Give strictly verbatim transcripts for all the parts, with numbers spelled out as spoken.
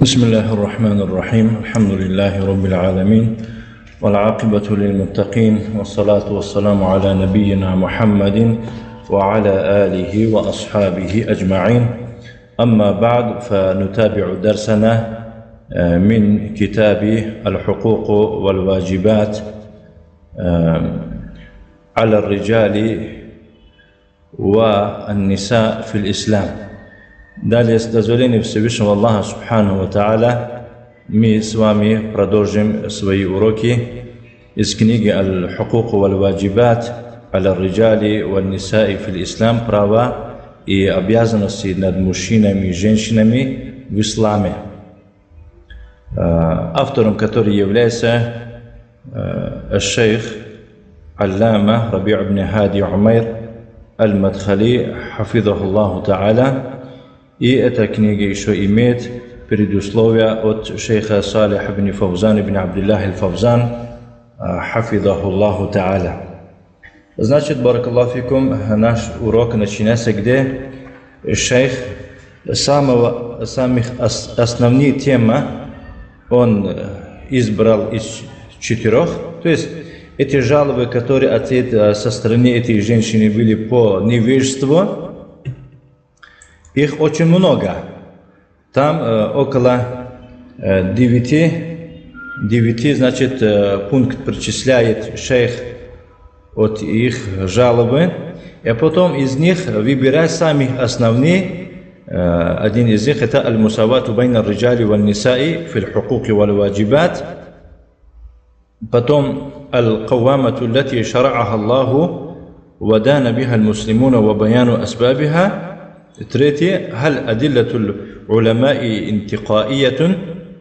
بسم الله الرحمن الرحيم الحمد لله رب العالمين والعاقبة للمتقين والصلاة والسلام على نبينا محمد وعلى آله وأصحابه أجمعين. أما بعد، فنتابع درسنا من كتاب الحقوق والواجبات على الرجال والنساء في الإسلام. Далее, с дозволения Всевышнего Аллаха Субхану ва Тааля, мы с вами продолжим свои уроки из книги «Аль-Хукук валь-Ваджибат аля-Риджали валь-Нисаи фил Ислам» «Права и обязанности над мужчинами и женщинами в исламе», автором который является шейх Аллама Раби' ибн Хади Умайр Аль-Мадхали хафизаху Тааля. И эта книга еще имеет предусловия от шейха Салих ибн Фавзан ибн Абдиллах аль-Фавзан хафизаху Аллаху Тааля. Значит, баракаллаху фикум, наш урок начинается, где шейх самого, самых основные темы он избрал из четырех. То есть эти жалобы, которые ответ со стороны этой женщины были по невежеству, их очень много. Там э, около э, девяти, девяти, значит, э, пункт перечисляет шейх от их жалобы. И потом из них выбирать самые основные. Э, один из них это аль-мусавату байна ар-риджали валь-нисаи фил хукуки валь-ваджибат. Потом аль-кавамату лати шар'аха Аллаху ва дана биха аль-муслимуна ва баяну асбабиха. Третье, халь адиллатуль уламаи интикаиятун.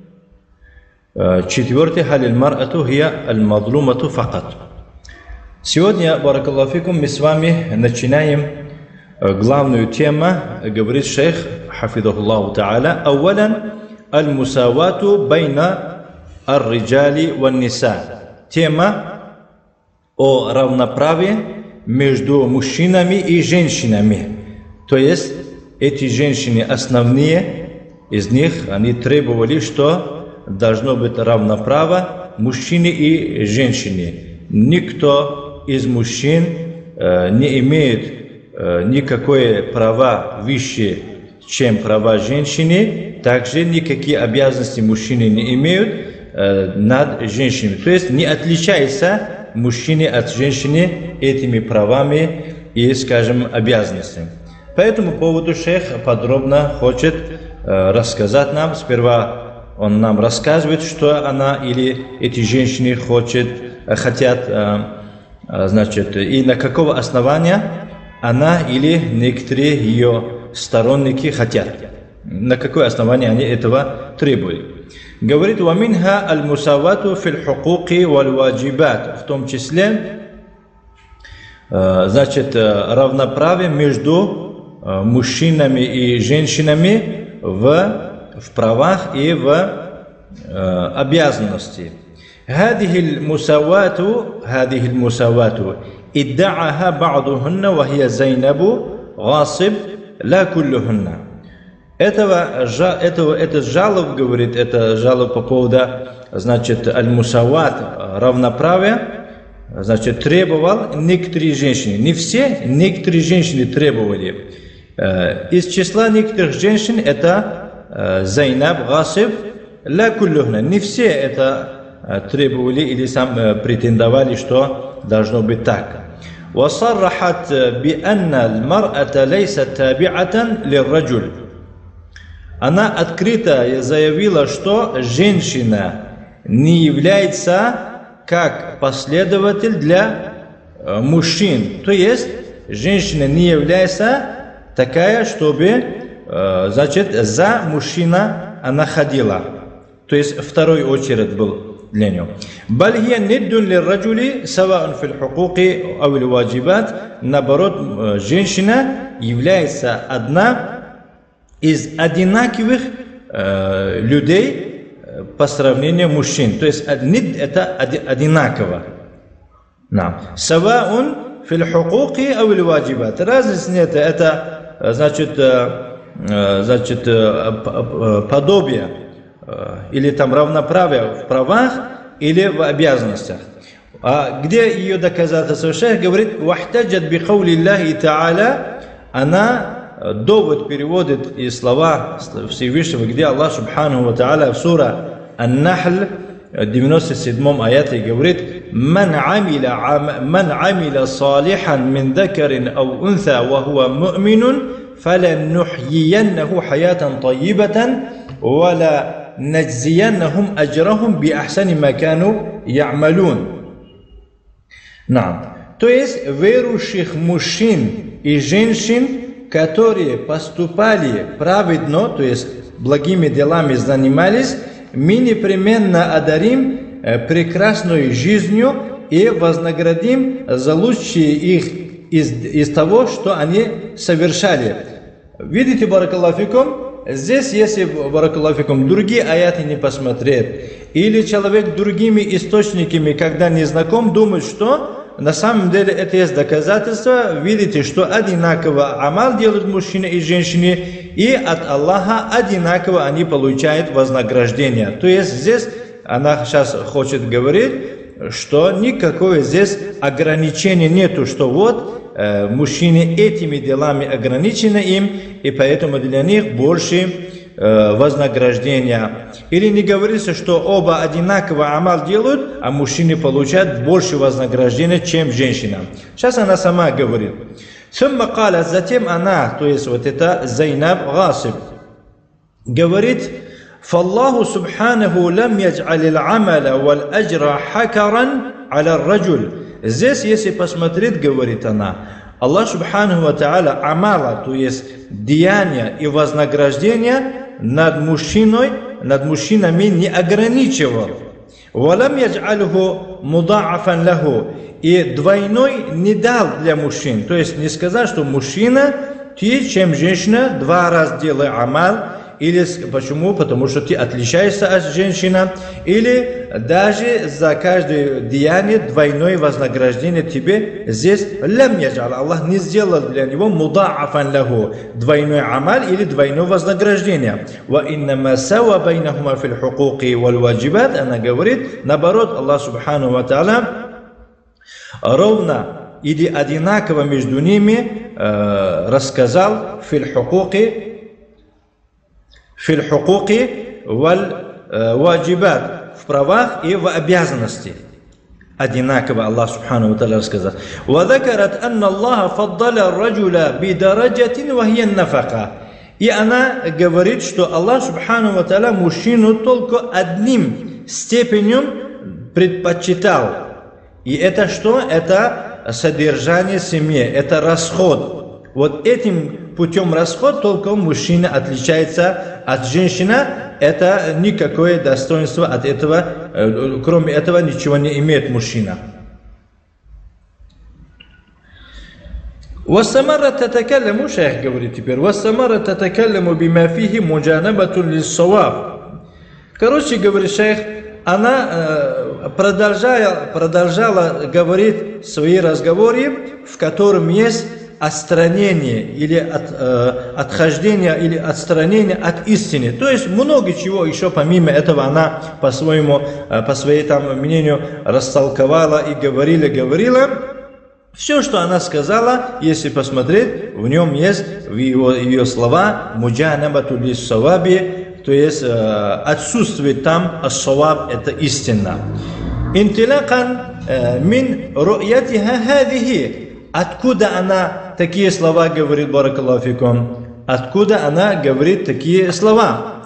Четвертое, халь аль-мар'ату хия аль-мадлумату факат. Сегодня, баракаллаху фикум, мы с вами начинаем главную тему, говорит шейх хафизаху Аллаху Тааля. Ауалян аль-мусавату байна ар-риджали ван-ниса. Тема о равноправии между мужчинами и женщинами. То есть эти женщины основные, из них они требовали, что должно быть равноправие мужчины и женщины. Никто из мужчин э, не имеет э, никакое права выше, чем права женщины, также никакие обязанности мужчины не имеют э, над женщинами. То есть не отличаются мужчины от женщины этими правами и, скажем, обязанностями. По этому поводу шейх подробно хочет э, рассказать нам. Сперва он нам рассказывает, что она или эти женщины хочет, э, хотят, э, э, значит, и на какого основания она или некоторые ее сторонники хотят. На какое основание они этого требуют. Говорит, «Ваминха аль-мусавату фил хукуки валь-ваджибат», в том числе, э, значит, равноправие между мужчинами и женщинами в, в правах и в э, обязанности. هذه المساواة هذه المساواة ادعاها بعضهن وهي زينب غاصب لا كلهن. Этого, этого, этот жалоб, говорит, это жалоб по поводу, значит, аль-мусават, равноправия, значит, требовал некоторые женщины. Не все, некоторые женщины требовали. Из числа некоторых женщин это Зайнаб, Гасиб, ля куллюхна. Не все это требовали или сам претендовали, что должно быть так. وصرحت بأن المرأة ليست تابعة للرجل. Она открыто заявила, что женщина не является как последователь для мужчин. То есть женщина не является такая, чтобы, значит, за мужчина она ходила. То есть второй очередь был для нее. Бальхия ниддун лирраджули саваун фил хукуки авил ваджибат. Наоборот, женщина является одна из одинаковых э, людей по сравнению с мужчин. То есть нид это одинаково. Саваун фил хукуки авил ваджибат. Разница нет, это значит, значит подобие или там равноправие в правах или в обязанностях. А где ее доказательство? Шейх говорит: «Вахтаджат би каули Аллахи та'аля», она довод переводит из слова Всевышнего, где Аллах Субханаху ва Та'аля в сура Ан-Нахль девяносто седьмом аяте говорит: «Ман амиля, ман амиля салихан мин дакарин ау унса ва хуа му'минун фаланнухйияннаху хаятан таййибатан ва ла наджзияннахум аджрахум би ахсани ма кану я'малун». То есть верующих мужчин и женщин, которые поступали праведно, то есть благими делами занимались, мы непременно одарим прекрасной жизнью и вознаградим за лучшие их из, из того, что они совершали. Видите, баракаллаху фикум, здесь, если, баракаллаху фикум, другие аяты не посмотреть, или человек другими источниками, когда не знаком, думает, что на самом деле это есть доказательство. Видите, что одинаково амал делают мужчины и женщины, и от Аллаха одинаково они получают вознаграждение. То есть здесь она сейчас хочет говорить, что никакого здесь ограничения нету, что вот э, мужчины этими делами ограничены им, и поэтому для них больше вознаграждения. Или не говорится, что оба одинаково амал делают, а мужчины получают больше вознаграждения, чем женщина. Сейчас она сама говорит. Затем она, то есть вот это Зайнаб Гасиб, говорит: «Фаллаху субханаху лам ядж'алил амаля вал аджра хакаран аля раджуль». Здесь, если посмотреть, говорит она, Аллах субханаху ва та'аля амала, то есть деяния и вознаграждения над мужчиной, над мужчинами не ограничивал. «Валам ядж'алуху муда'афан лаху», и двойной не дал для мужчин. То есть не сказал, что мужчина, ты, чем женщина, два раза делай амал. Или почему? Потому что ты отличаешься от женщины. Или даже за каждое деяние двойное вознаграждение тебе здесь лям яджал. Аллах не сделал для него муда'афан лаху, двойной амал или двойное вознаграждение. Ва иннама сава байнахума фил хукуки вал ваджибат. Она говорит, наоборот, Аллах субхану ва та'аля ровно или одинаково между ними э, рассказал фил хукуки фил хукуки валь ваджибат, в правах и в обязанности. Одинаково Аллах субхану ва та'аля рассказал. «Вадакарат анна Аллаха фаддаля раджуля бидараджатин вахьян нафака». И она говорит, что Аллах субхану ва та'аля мужчину только одним степенем предпочитал. И это что? Это содержание семьи, это расход. Вот этим путем расход только мужчина отличается от женщины. Это никакое достоинство от этого, кроме этого ничего не имеет мужчина. «Вассамара татакалляму», шейх говорит теперь, «Вассамара татакалляму бима фихи муджанабатун лиссаваб». Короче, говорит шейх, она продолжала, продолжала говорить свои разговоры, в котором есть отстранение или от, э, отхождение или отстранение от истины. То есть много чего еще помимо этого она по своему, э, по своей там мнению растолковала и говорила, говорила. Все, что она сказала, если посмотреть, в нем есть в его, ее слова муджанабату лиссаваби, то есть э, отсутствие там ас-саваб, это истина. Интилакан э, мин ру'ятиха хадихи. Откуда она такие слова говорит, баракаллаху фикум? Откуда она говорит такие слова?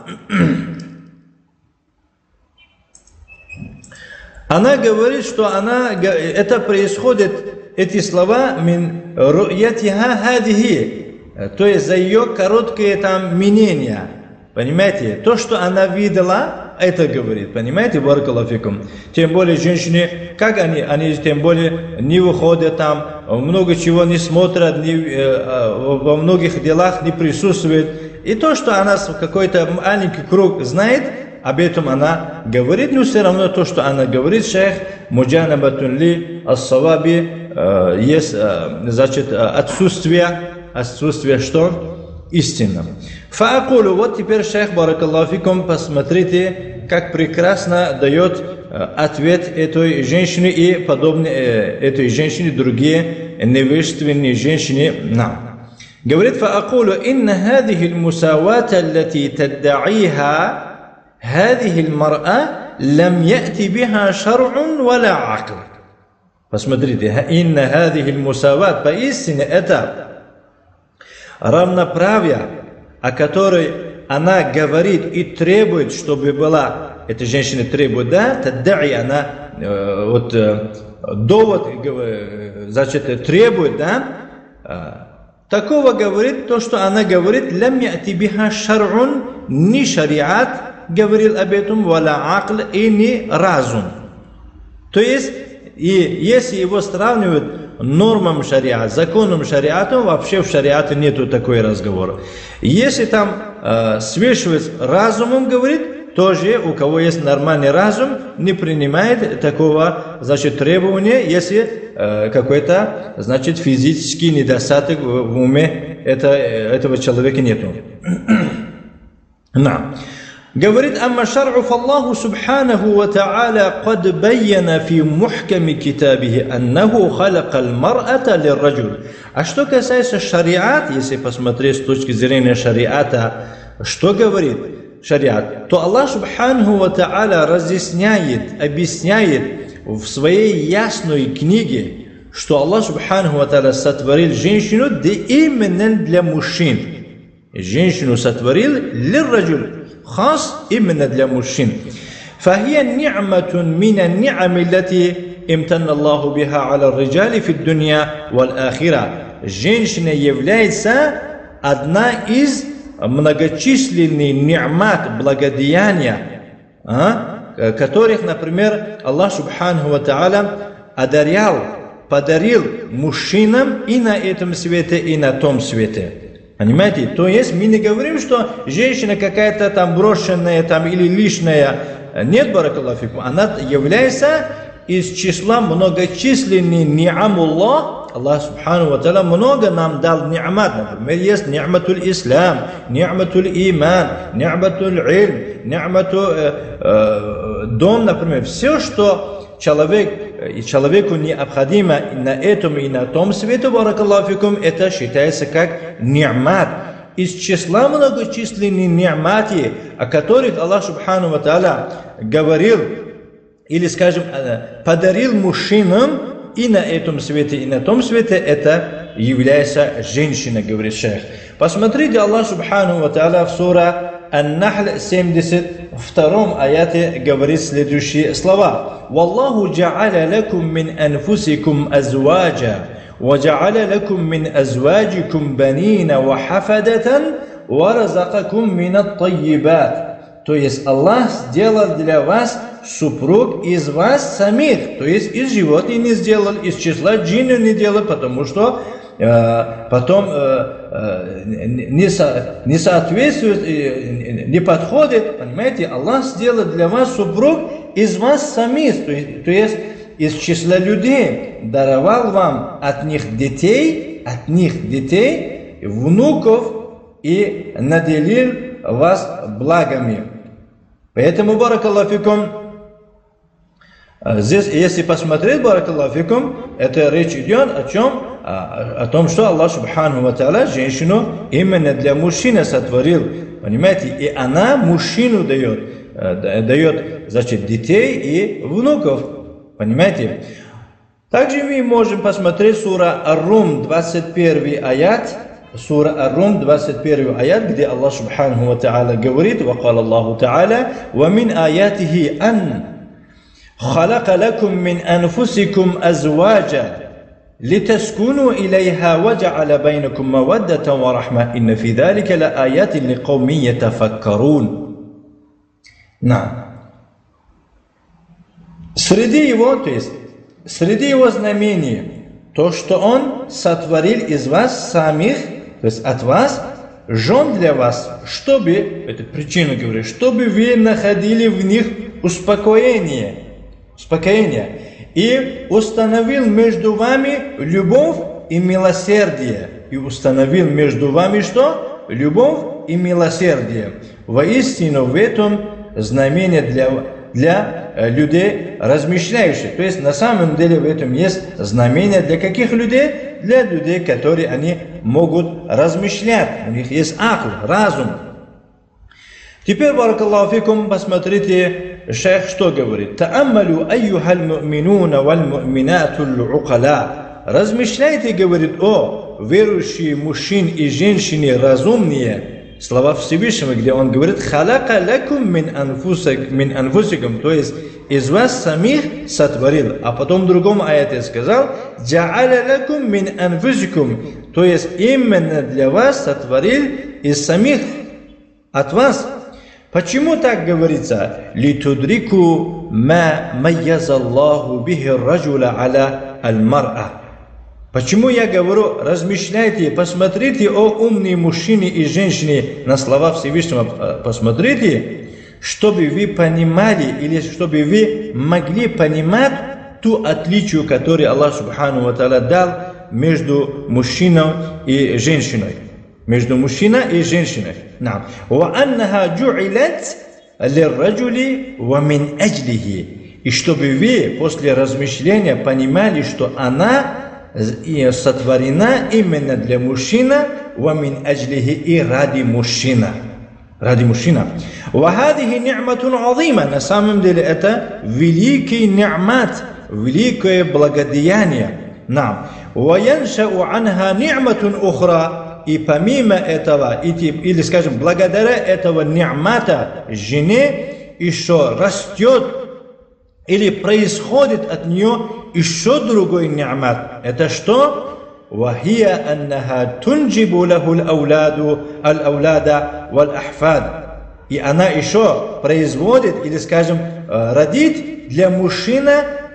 Она говорит, что она, это происходит, эти слова, мин ру'ятиха хадихи, то есть за ее короткое там мнение. Понимаете? То, что она видела, это говорит. Понимаете? Баракаллаху фикум. Тем более женщины, как они, они тем более не выходят там, много чего не смотрят, не, э, во многих делах не присутствуют. И то, что она в какой-то маленький круг знает, об этом она говорит, но все равно то, что она говорит, шейх, муджанабатун ли ас-саваби, э, есть, э, значит, отсутствие, отсутствие что? Истина. Фаакулу, вот теперь шейх, баракаллаху фикум, посмотрите, как прекрасно дает ответ этой женщине и подобные этой женщине другие невежественные женщины нам. Говорит, фаакулу, инна хадихи мусавата, аллати таддаиха, хадихи мар'а, лам яти биха шар'ун валя акл. Посмотрите, инна хадихи мусават, поистине это равноправие, о которой она говорит и требует, чтобы была, эта женщина требует, да, таддаи, она э, вот э, довод, э, значит, требует, да, э, такого говорит, то, что она говорит, лям яти биха шар'ун, ни шариат говорил об этом, валя акл, и ни разум. То есть, и если его сравнивают нормам шариата, законом шариата, вообще в шариате нету такой разговора. Если там э, свешивать разумом, говорит, тоже у кого есть нормальный разум, не принимает такого, значит, требования, если э, какой-то, значит, физический недостаток в, в уме это, этого человека нету. На. Говорит, амма шар'у фаллаху субханаху ва та'аля кад байяна фи мухками китабихи аннаху халакал мар'ата лирраджуль. А что касается шариат, если посмотреть с точки зрения шариата, что говорит шариат, то Аллах субханаху ва та'аля разъясняет, объясняет в своей ясной книге, что Аллах субханаху ва та'аля сотворил женщину да именно для мужчин. Женщину сотворил лирраджуль. خاص именно для мужчин. فهي نعمة من النعم التي امتن الله بها على الرجال في الدنيا والآخرة. Женщина является одна из многочисленных ни'мат, благодеяния, а, которых, например, Аллах субханаху ва та'аля одарял, подарил мужчинам и на этом свете, и на том свете. Понимаете? То есть мы не говорим, что женщина какая-то там брошенная там, или лишняя. Нет, баракаллаху фикум. Она является из числа многочисленных ни'амуллах. Аллах субхану ва та'аля много нам дал ни'мат. Например, есть ни'матуль ислам, ни'матуль иман, ни'матуль ильм, ни'матуль э, э, дом, например. Все, что человек, и человеку необходимо на этом и на том свете, баракаллаху фикум, это считается как ни'мат. Из числа многочисленных ни'мати, о которых Аллах субхану ва та'аля говорил, или, скажем, подарил мужчинам и на этом свете, и на том свете, это является женщина, говорит шейх. Посмотрите, Аллах субхану ва та'аля в сура Ан-Нахл семьдесят втором аяте говорит следующие слова. «Валлаху джа'аля лакум мин анфусикум азваджа, ва джа'аля лакум мин азваджикум банина ва хафадатан, ва разакакум минат таййибат». То есть Аллах сделал для вас супруг из вас самих, то есть из животных не сделал, из числа джиннов не делал, потому что э, потом э, э, не, со, не соответствует, э, не подходит, понимаете, Аллах сделал для вас супруг из вас самих, то есть, то есть из числа людей, даровал вам от них детей, от них детей, внуков и наделил вас благами. Поэтому, баракаллаху фикум, здесь, если посмотреть, баракаллаху фикум, это речь идет о чем? О, о том, что Аллах субхану ва та'аля женщину именно для мужчины сотворил. Понимаете? И она мужчину дает, дает, значит, детей и внуков. Понимаете? Также мы можем посмотреть сура Ар-Рум, двадцать первый аят. Сура Ар-Рум, двадцать первый аят, где Аллах субхану ва та'аля говорит: «Вакал Аллаху та'аля, ва мин аятихи ан халака лакум мин анфусикум азваджа, литаскуну илайха ва джа'аля байнакум маваддата ва рахма, инна фи залика ла аятин ли кауми ятафаккарун». На. Среди его, то есть, среди его знамений, то, что он сотворил из вас самих, то есть от вас, жен для вас, чтобы, это причина говорит, чтобы вы находили в них успокоение, успокоение, и установил между вами любовь и милосердие, и установил между вами что? Любовь и милосердие. Воистину в этом знамение для, для людей размышляющих. То есть на самом деле в этом есть знамение для каких людей? Для людей, которые они могут размышлять. У них есть акл, разум. Теперь, баракаллаху фикум, посмотрите, шейх что говорит. Тааммалю айюхаль му'минуна валь му'минатуль уqala. Размышляйте, говорит, о верующие мужчин и женщины разумные. Слова Всевышнего, где он говорит, халака лакум мин анфусикум, то есть из вас самих сотворил. А потом в другом аяте сказал, джа'аля лакум мин анфусикум, то есть именно для вас сотворил из самих от вас. Почему так говорится? Литудрику ма майязаллаху бихи раджула аля аль-мар'a. Почему я говорю, размышляйте, посмотрите, о умные мужчины и женщины, на слова Всевышнего посмотрите, чтобы вы понимали, или чтобы вы могли понимать ту отличию, которую Аллах Субхану ва Тааля дал между мужчиной и женщиной. Между мужчиной и женщиной. وَأَنَّهَا جُعِلَتْ لِلرَّجُلِ وَمِنْ أَجْلِهِ. И чтобы вы после размышления понимали, что она сотворена именно для мужчины, وَمِنْ أَجْلِهِ, и ради мужчина. Ради мужчина. وَهَذِهِ نِعْمَةٌ عَظِيمَةٌ. На самом деле это великий ни'мат, великое благодеяние нам. وَيَنْشَأُ عَنْهَا نِعْمَةٌ أُخْرَى. И помимо этого, или скажем, благодаря этого ни'мата жене еще растет, или происходит от нее еще другой ни'мат. Это что? وَهِيَ أَنَّهَا تُنْجِبُ لَهُ الْأَوْلَادُ الْأَوْلَادَ وَالْأَحْفَادِ. И она еще производит, или скажем, родит для мужчины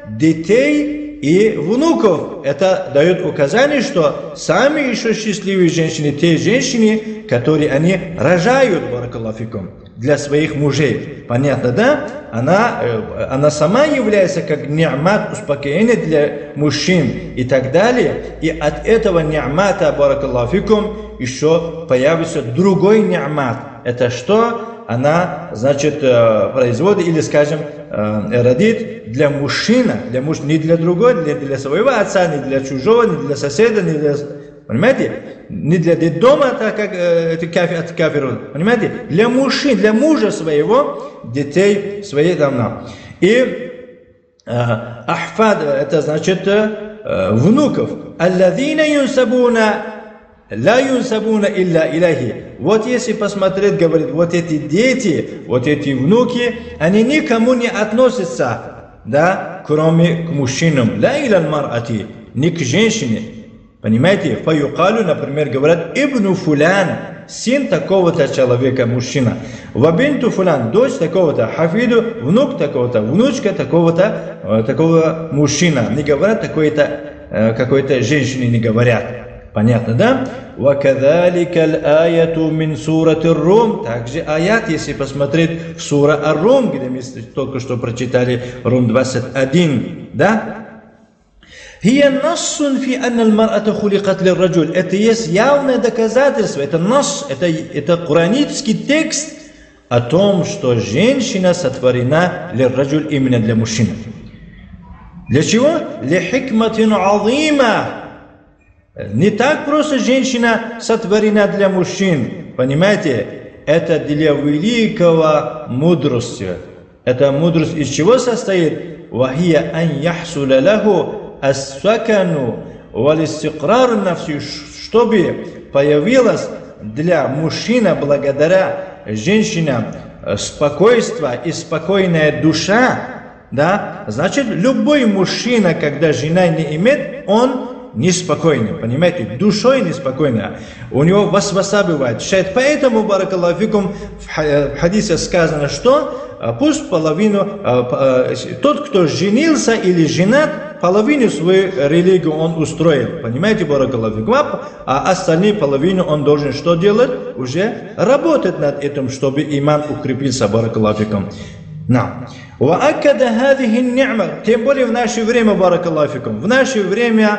детей и внуков. Это дает указание, что сами еще счастливые женщины, те женщины, которые они рожают, баракаллаху фикум, для своих мужей. Понятно, да? Она, она сама является как ни'мат, успокоение для мужчин и так далее. И от этого ни'мата, баракаллаху фикум, еще появится другой ни'мат. Это что? Она, значит, производит, или, скажем, родит для мужчины, для муж, не для другого, не для своего отца, не для чужого, не для соседа, не для, понимаете, не для детдома, так как это кафир, от кафиров, понимаете, для мужчин, для мужа своего, детей своей давно. И ахфад, это значит внуков. Аллазина юнсабуна ла юнсабуна илля иляхи. Вот если посмотреть, говорит, вот эти дети, вот эти внуки, они никому не относятся, да, кроме к мужчинам. Ла иляль мар'ати, не к женщине. Понимаете? Фаюкалю, например, говорят, ибну фулян, сын такого-то человека, мужчина. Вабинту фулян, дочь такого-то, хафиду, внук такого-то, внучка такого-то, такого мужчина. Не говорят такой-то, какой-то женщине не говорят. Понятно, да? وَكَذَلِكَ الْآيَةُ مِنْ سُورَةِ الرُّوم. Также аят, если посмотреть в сура Ар-Рум, где мы только что прочитали Рум двадцать один, да? هي نص في أن المرأة خلقت للرجل. Это есть явное доказательство, это нас, это, это куранический текст о том, что женщина сотворена للرجل, именно для мужчины. Для чего? لِحِكْمَةٍ عَظِيمَةٍ. Не так просто женщина сотворена для мужчин, понимаете? Это для великого мудрости. Эта мудрость из чего состоит? وَهِيَ أَنْ يَحْصُلَ لَهُ السَّكَنُ وَالِاسْتِقْرَارُ النَّفْسِ. Чтобы появилось для мужчины, благодаря женщинам, спокойствие и спокойная душа, да? Значит, любой мужчина, когда жена не имеет, он неспокойный, понимаете, душой неспокойно. У него васваса бывает. Поэтому, баракаллаху фикум, в хадисе сказано, что пусть половину, тот, кто женился или женат, половину свою религию он устроил. Понимаете, баракаллаху фикум, а остальные половину он должен что делать? Уже работать над этим, чтобы иман укрепился, баракаллаху фикум. Нам. Тем более в наше время, баракаллаху фикум, в наше время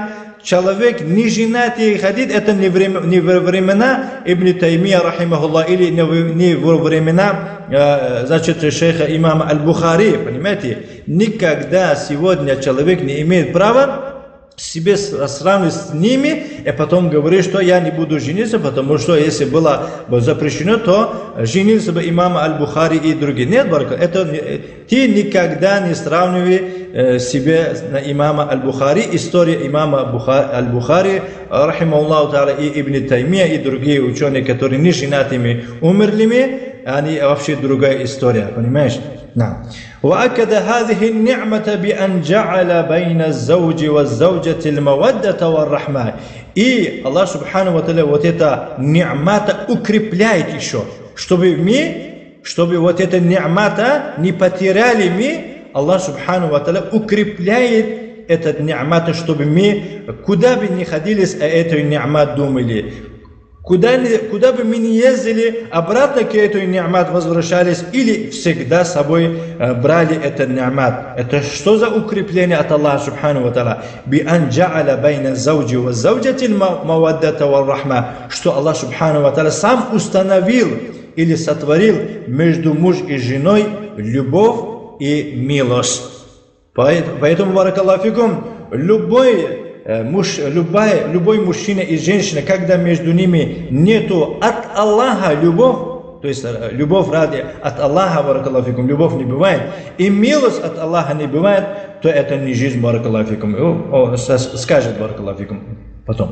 человек не женатый ходит, это не, время, не во времена Ибн Таймия, рахимахуллах, или не во времена, значит, шейха имама Аль-Бухари, понимаете? Никогда сегодня человек не имеет права себе сравнивать с ними, и потом говорит, что я не буду жениться, потому что если было бы запрещено, то женился бы имам Аль-Бухари и другие. Нет, барака, это ты никогда не сравнивай себе на имама Аль-Бухари. История имама Аль-Бухари, рахимахуллаху та'аля, и Ибн Таймия, и другие ученые, которые не женатыми, умерли, они вообще другая история, понимаешь? نعم. وأكد هذه النعمة بأن جعل بين الزوج والزوجة المودة والرحمة. И Аллах Субхану ва Тааля вот это ни'мата укрепляет еще, чтобы мы, чтобы вот это ни'мата не потеряли мы. Аллах Субхану ва Тааля укрепляет этот ни'мата, чтобы мы куда бы ни ходили, о этой ни'мат думали. Куда, куда бы мы ни ездили, обратно к этой ни'мат возвращались или всегда с собой э, брали этот ни'мат. Это что за укрепление от Аллаха Субхану ва Тааля? Би ан джа'аля байна зауджи ва зауджати маваддата ва рахма. Что Аллах Субхану ва Тааля сам установил или сотворил между муж и женой любовь и милость. Поэтому, баракаллаху фикум, любой Муж, любая, любой мужчина и женщина, когда между ними нету от Аллаха любовь, то есть любовь ради от Аллаха, баракаллаху фикум, любовь не бывает, и милость от Аллаха не бывает, то это не жизнь, баракаллаху фикум. Скажет, баракаллаху фикум, потом.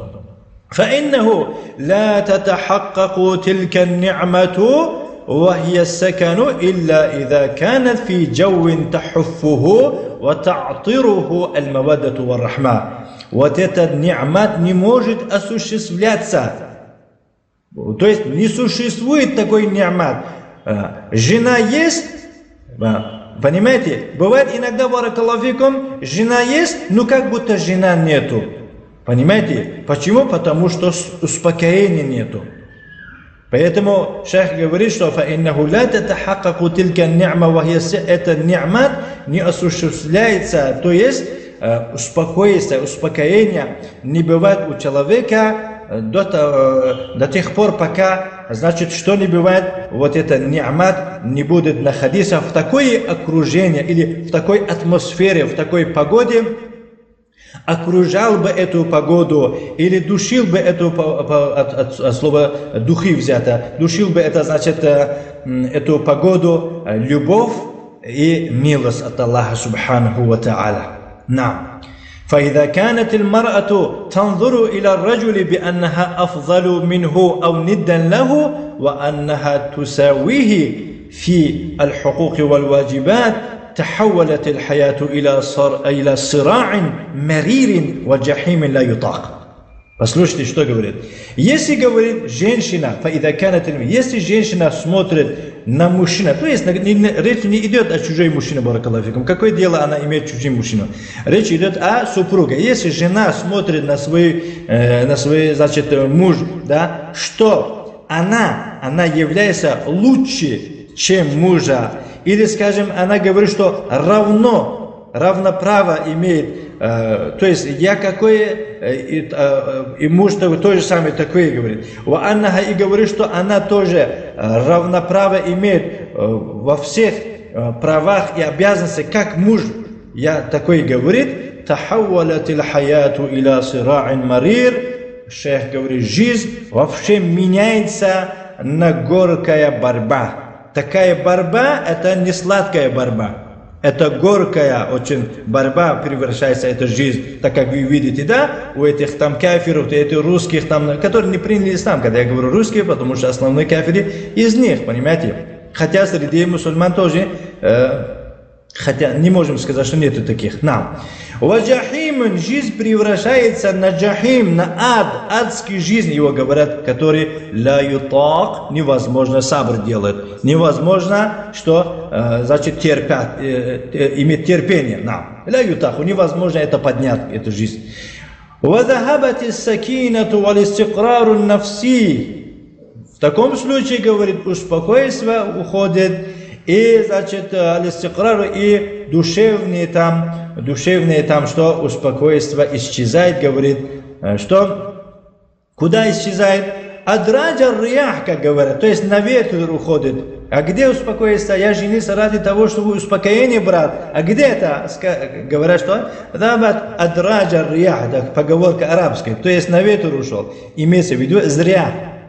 فإنه لا تتحقق تلك النعمة وهي السكن إلا إذا كانت في جو تحفه وتعطره المودة والرحمة. Вот этот ни'мат не может осуществляться. То есть не существует такой ни'мат. Жена есть, понимаете? Бывает иногда, баракаллаху фикум, жена есть, но как будто жена нету. Понимаете? Почему? Потому что успокоения нету. Поэтому шейх говорит, что فَإِنَّهُ لَا تَتَحَقَّقُ تِلْكَ النِّعْمَةِ وَهِيَ этот ни'мат не осуществляется, то есть успокоиться, успокоение не бывает у человека до, до тех пор, пока, значит, что не бывает, вот это ни'мат не будет находиться в такое окружение или в такой атмосфере, в такой погоде, окружал бы эту погоду или душил бы эту, от, от, от слова духи взято, душил бы это, значит, эту погоду любовь и милость от Аллаха Субханаху ва Тааля. نعم. فإذا كانت المرأة تنظر إلى الرجل بأنها أفضل منه أو ندا له وأنها تساويه في الحقوق والواجبات تحولت الحياة إلى صر إلى صراع مرير وجحيم لا يطاق. Послушайте, что говорит. Если говорит женщина, если женщина смотрит на мужчину, то есть речь не идет о чужой мужчине, баракаллаху фикум. Какое дело она имеет чужим мужчину? Речь идет о супруге. Если жена смотрит на свой, э, на свой, значит, муж, да, что она, она является лучше, чем мужа, или, скажем, она говорит, что равно, равноправо имеет. Uh, то есть я какой uh, и, uh, и муж то же самое такое говорит. И говорит, что она тоже uh, равноправо имеет uh, во всех uh, правах и обязанностях, как муж. Я такой говорит. Тахаввалатил хаяту иля сира'ин марир. Шейх говорит, жизнь вообще меняется на горькая борьба. Такая борьба, это не сладкая борьба. Это горькая очень борьба превращается эта жизнь, так как вы видите, да, у этих там кафиров, у этих русских там, которые не приняли ислам, когда я говорю русские, потому что основные кафиры из них, понимаете, хотя среди мусульман тоже, э, хотя не можем сказать, что нету таких, нам. Ваджахим, жизнь превращается на джахим, на ад, адский жизнь, его говорят, который ла ютак, невозможно сабр делать, невозможно, что, э, значит, терпят, э, э, иметь терпение, нам. Ла ютаху, невозможно это поднять, эту жизнь. Вазахабати сакинату валистикрару нафси. В таком случае, говорит, успокойство уходит, и, значит, алистикрару, и душевные там, душевные там, что успокойство исчезает, говорит что куда исчезает? Адраджа рьях, как говорят, то есть на ветер уходит. А где успокоиться? Я женился ради того, чтобы успокоение брать. А где это? Говорят, что? Адраджа рьях, поговорка арабская, то есть на ветер ушел. Имеется в виду зря.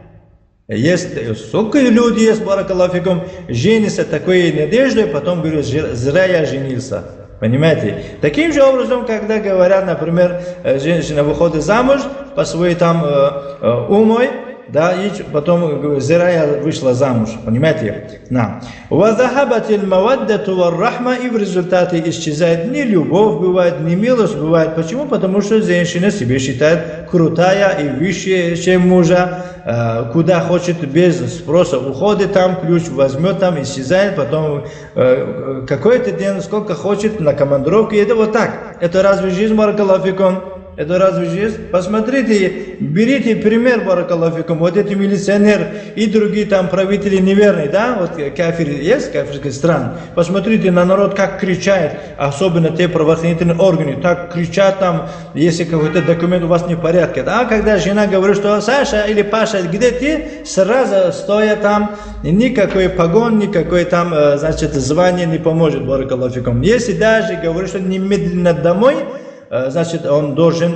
Есть, сколько людей есть, баракаллаху фикум, женится такой надеждой, потом говорят, зря я женился. Понимаете? Таким же образом, когда говорят, например, женщина выходит замуж по своей там э, э, умой, да, и потом зря я вышла замуж. Понимаете? На. Вазахабатил маваддату варрахма, и в результате исчезает не любовь, бывает, не милость, бывает. Почему? Потому что женщина себе считает крутая и выше, чем мужа. Э, куда хочет без спроса уходит, там ключ возьмет, там исчезает, потом э, какой-то день сколько хочет на командировке. Это вот так. Это разве жизнь, баракаллаху фикум? Это разве жизнь? Посмотрите, берите пример, баракаллаху фикум, вот эти милиционеры и другие там правители неверные, да, вот кафир есть, кафирских стран. Посмотрите на народ, как кричат, особенно те правоохранительные органы, так кричат там, если какой-то документ у вас не в порядке. А когда жена говорит, что Саша или Паша, где ты, сразу стоя там, никакой погон, никакой там, значит, звание не поможет, баракаллаху фикум. Если даже говорит, что немедленно домой, значит, он должен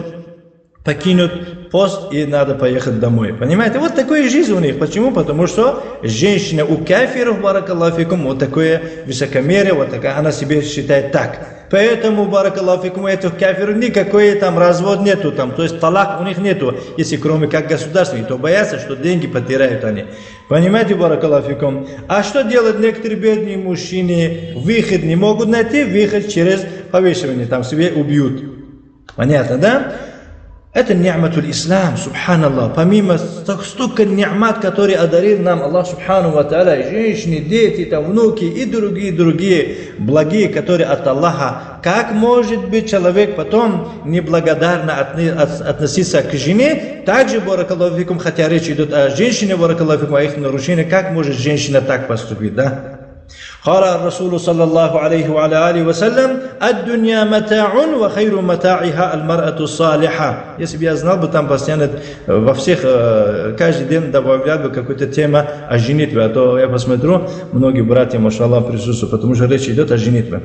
покинуть пост и надо поехать домой. Понимаете? Вот такая жизнь у них. Почему? Потому что женщина у кафиров, баракаллаху фикум, вот такое высокомерие, вот такая, она себе считает так. Поэтому, баракаллаху фикум, этих кафиров никакой там развод нету, там, то есть талак у них нету, если кроме как государственный, то боятся, что деньги потеряют они. Понимаете, баракаллаху фикум? А что делают некоторые бедные мужчины? Выход не могут найти, выход через повешивание, там себе убьют. Понятно, да? Это ни'матуль ислам, субханаллах. Помимо столько ни'мат, которые одарил нам Аллах субхану ва тааля, женщины, дети, там, внуки и другие, другие благие, которые от Аллаха. Как может быть человек потом неблагодарно относиться к жене? Также, баракаллаху фикум, хотя речь идет о женщине, баракаллаху фикум, о их нарушениях, как может женщина так поступить, да? قال الرسول صلى الله عليه وعلى آله وسلم الدنيا متاع وخير متاعها المرأة الصالحة. Если бы я знал бы там постоянно во всех, каждый день добавлял бы какую-то тему о женитьбе, а то я посмотрю, многие братья, машаллах, присутствуют, потому что речь идет о женитьбе.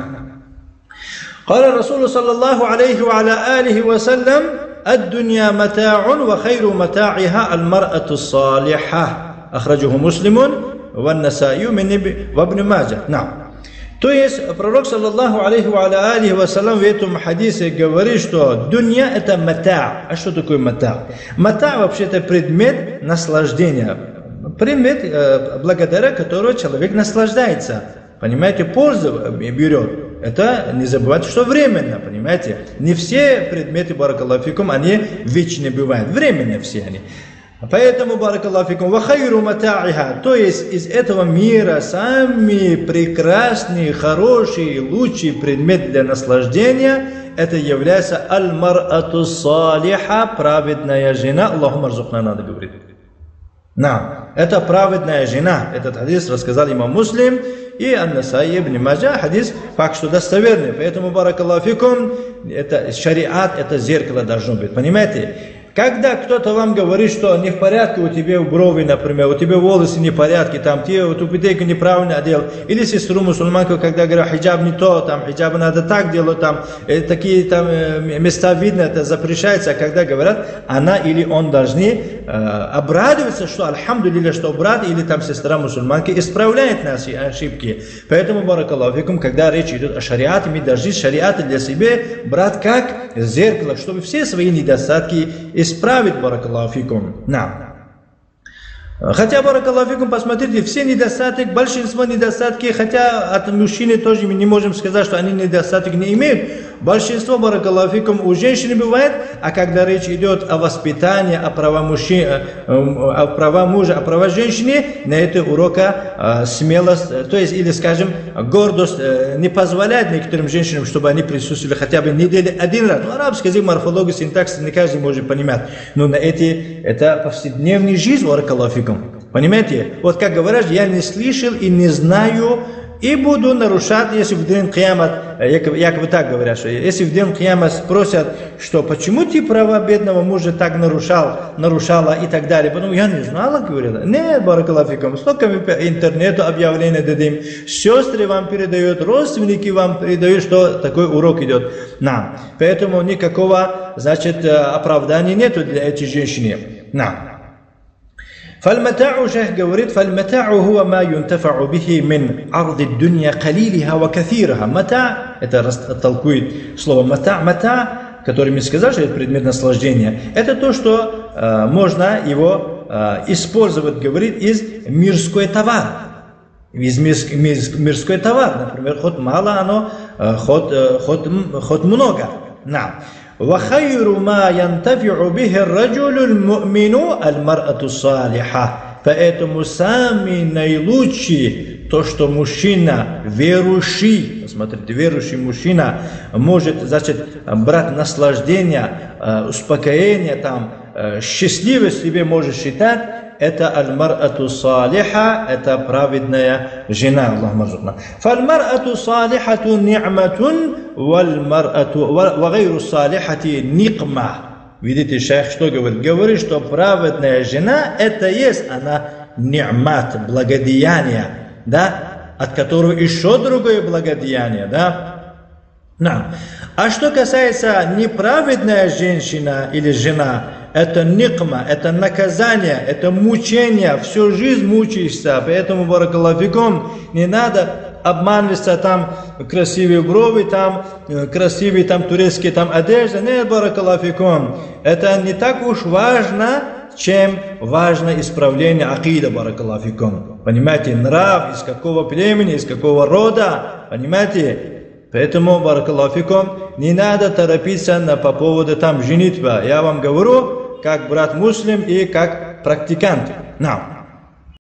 قال الرسول صلى الله عليه وعلى آله وسلم الدنيا متاع وخير متاعها المرأة الصالحة أخرجه مسلم والنسائي وابن ماجه. نعم. То есть пророк, саллаллаху алейхи ва алейхи вассалям, в этом хадисе говорит, что дунья это мата. А что такое мата? Мата вообще это предмет наслаждения. Предмет, благодаря которому человек наслаждается. Понимаете, пользу берет. Это не забывайте, что временно, понимаете. Не все предметы, баракаллаху фикум, они вечные бывают. Временно все они. Поэтому, баракаллаху фикум, ва хайру мата'iха, то есть из этого мира самый прекрасный, хороший, лучший предмет для наслаждения, это является аль-мар'ату салиха, праведная жена. Аллахумма рзукна, надо говорить. На, это праведная жена. Этот хадис рассказал имам Муслим и ан-Насаи ибн Маджа, хадис факт, что достоверный. Поэтому, баракаллаху фикум, это шариат, это зеркало должно быть. Понимаете? Когда кто-то вам говорит, что не в порядке у тебя брови, например, у тебя волосы не в порядке, там, ты тупитейку неправильно одел, или сестру мусульманку, когда говорят, хиджаб не то, там, хиджаб надо так делать, там, э, такие там э, места видно, это запрещается, а когда говорят, она или он должны э, обрадоваться, что, альхамдулилля, что брат или там сестра мусульманки исправляет наши ошибки. Поэтому, баракаллаху фикум, когда речь идет о шариате, мы должны шариаты для себя брать как зеркало, чтобы все свои недостатки исправить, баракаллаху фикум. На. Хотя, баракаллаху фикум, посмотрите, все недостатки, большинство недостатки, хотя от мужчины тоже мы не можем сказать, что они недостаток не имеют. Большинство, баракаллаху фикум, у женщины бывает, а когда речь идет о воспитании, о правах мужчины, о правах мужа, о правах женщины, на это урока смелость, то есть, или, скажем, гордость не позволяет некоторым женщинам, чтобы они присутствовали хотя бы неделю один раз. Ну, арабский язык, морфология, синтаксис не каждый может понимать. Но на эти, это повседневная жизнь, баракаллаху фикум. Понимаете? Вот как говорят, я не слышал и не знаю и буду нарушать, если в день Киямат, якобы так говорят, что если в день Киямат спросят, что почему ты права бедного мужа так нарушал, нарушала и так далее, потому я не знала, говорила. Нет, баракаллаху фикум, столько мы по интернету объявления дадим, сестры вам передают, родственники вам передают, что такой урок идет нам. Поэтому никакого, значит, оправдания нету для этих женщин. Нам. فالمتاع شيخ говорит فالمتاع هو ما ينتفع به من عرض الدنيا قليلها وكثيرها. Мата, это толкует слово мата, мата, который мы сказали, что это предмет наслаждения. Это то, что э, можно его э, использовать, говорит, из мирской товар. Из мирс, мирс, мирской товар, например, хоть мало оно, э, хоть, э, хоть, хоть много. На. وخير ما ينتفع به الرجل المؤمن المرأة الصالحة. Поэтому самый наилучший, то, что мужчина верующий, смотрите, верующий мужчина может, значит, брать наслаждение, успокоение, там, счастливость себе может считать, это аль-мар'ату салиха, это праведная жена. Аллаху рзукна. Фаль-мар'ату салихату ни'матун, валь-мар'ату ва гайру салихати никма. Видите, шейх что говорит? Говорит, что праведная жена, это есть она ни'мат, благодеяние, да, от которого еще другое благодеяние, да. Да. А что касается неправедная женщина или жена, это никма, это наказание, это мучение, всю жизнь мучаешься. Поэтому, баракаллаху фикум, не надо обманываться, там красивые брови, там красивые там турецкие там одежды. Нет, баракаллаху фикум. Это не так уж важно, чем важно исправление акида, баракаллаху фикум. Понимаете, нрав, из какого племени, из какого рода, понимаете? Поэтому, баракаллаху фикум, не надо торопиться на, по поводу там женитьбы. Я вам говорю, как брат муслим и как практикант. Now.